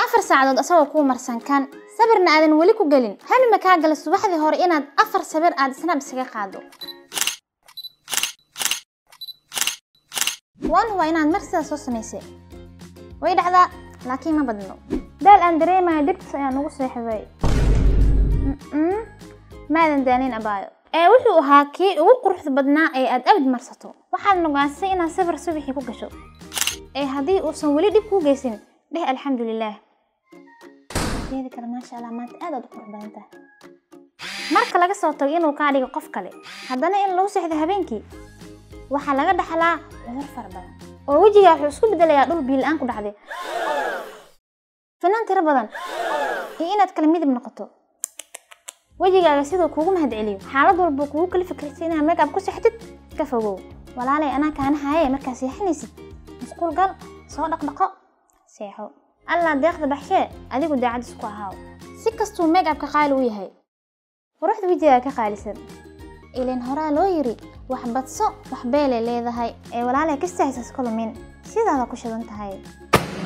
4 saacadood asagoo ku marsan kan sabirna aadan wali ku galin hal ma ka gal subaxdii hore inaad 4 sabir aad snap isaga qaado waa inaad marsidaas soo sameysay way dhacdaa laakiin ma badno daal aan dareemayo dibta ayaan ugu seexday maadan daanin abaayo wuxuu ahaa kii ugu quruxda badnaa ee aad abad marsato waxaad noqonaysay inaad sabir subaxii ku gasho haddii uusan wali dib ku geysan dheh alxamdulillaah geeda kale maasha Allah maanta aad u qurux badan tahay marka laga soo tago inuu ka dhigo qof kale haddana in lagu seexdo habeenkii waxa laga dhaxlaa cudur far badan oo wajiga wuxuu isku bedelayaa dhul biil aan ku dhacday fanaan tira badan inaad kala midab noqoto wajigaaga sidoo kuugu mahad celiyo xaalad walba kuugu kala fikirtay inaad makeup ku seexdid ka fogow walaalay anaa kaan haye markaa seexanaysid مسقول قال صادق دقة سيحو الله داخل بحشاء أديكو داعد سكو هاو سكستو ميك أب كقال ويهاي ورحت فيديو كقال سر إلين هرا لو يري وحبت صو وحبالي ليه ذا هاي ولا عليك استحساس كل من سيدا هذا كوشة انت هاي